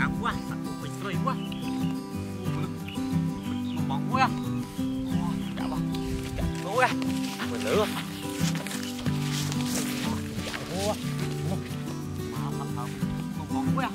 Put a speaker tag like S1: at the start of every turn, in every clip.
S1: ngáo quá, sẵn mình rơi quá. Mình bóng quá. Chả bóng. Chả bóng quá. Mình lửa. Chả bóng quá. Mà thật thật. Mình bóng quá.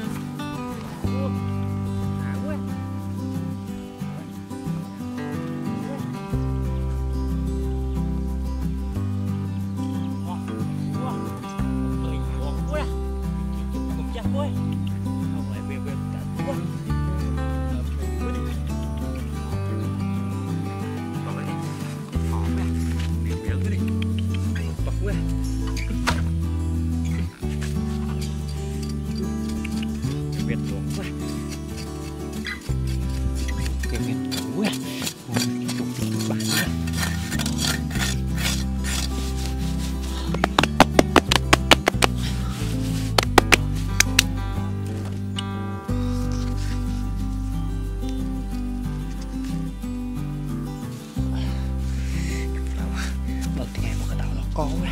S2: Con ra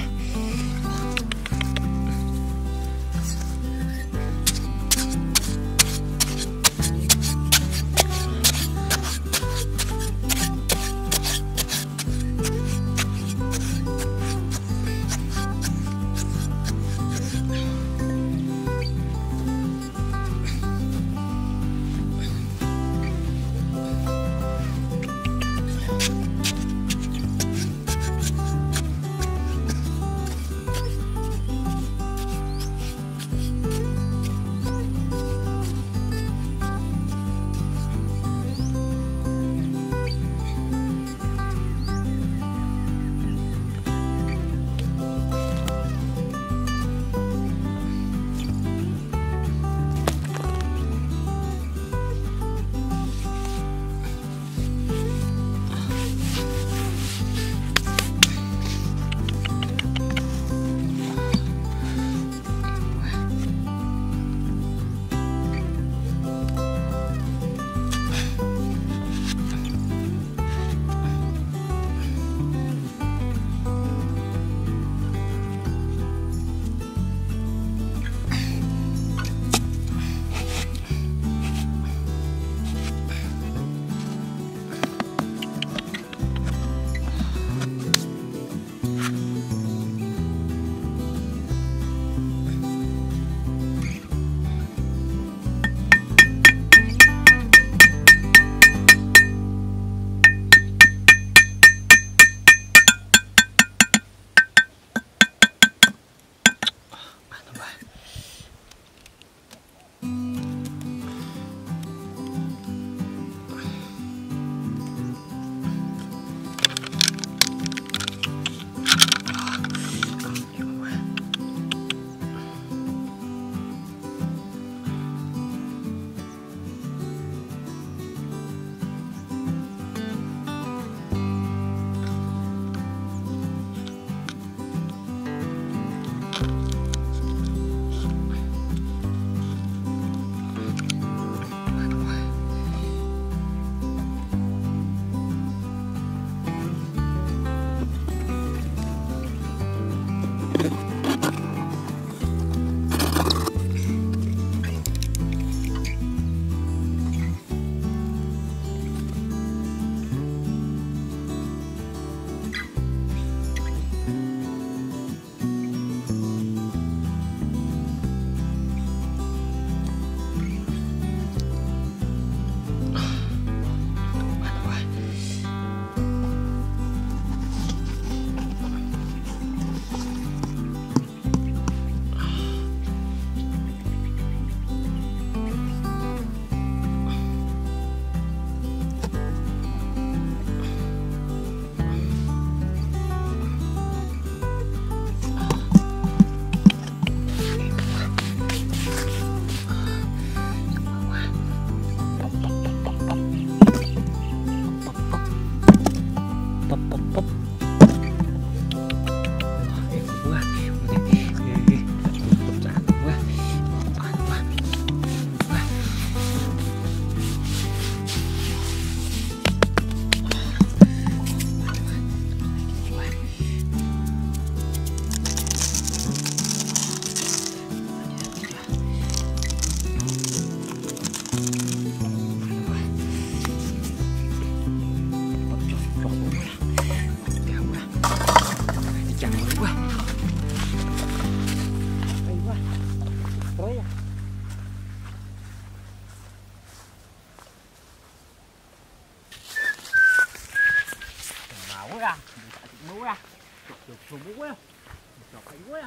S1: Thùng bút quá. Chọc hay quá.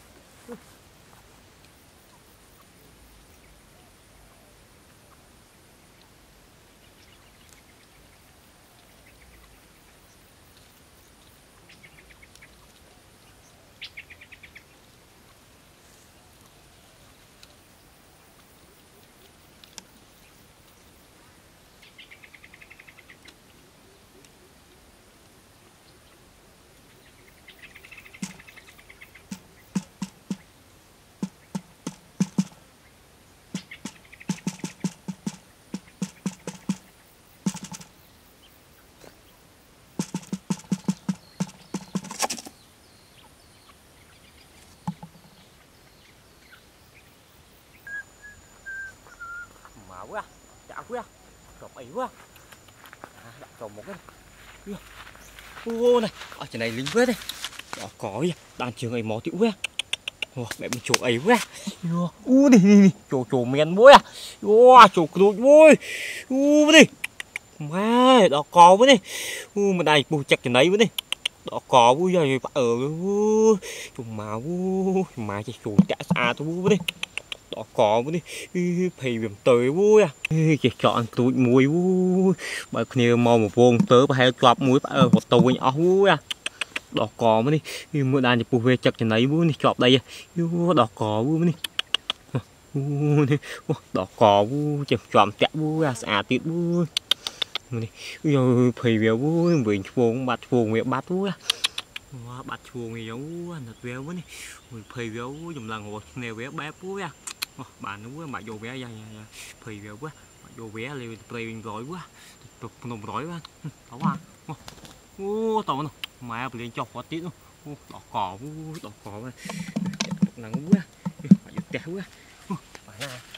S1: Quá, chả quá, cọp ấy quá, đặt trồng một cái này, ô này, ở trên này lính vết đây, đó có gì, đàn trường ấy mò tiểu quá, mẹ mình chuột ấy quá, đi, chuột men bối à, chuột cột bối, đi, má, đó có với đi, mà đây bù chặt trên đấy với đi, đó có vui rồi, ở, chuột mà chỉ chuột chả xa thôi với đi. Đó có đi phải viêm tới vui à chỉ chọn túi muối vui bởi khi mò một vùng tớ và hay chọp muối ở một tàu nhỏ vui à đó có đi mưa đàn thì về chặt cái này vui đi chọp đây đó có vui đi đó có vui chặt chọp chặt vui à xả tiết vui rồi phải về vui mình chuồng bát chuồng về bát vui à bát chuồng thì giống là về vui đi phải về vui dùng lần một nèo về bếp vui à bà nó mà vô bé ra phì về quá vô bé liều play rồi quá nồng rồi quá tao à tao nó mà liền chọc quá tí luôn đỏ cỏ nắng quá tẹo quá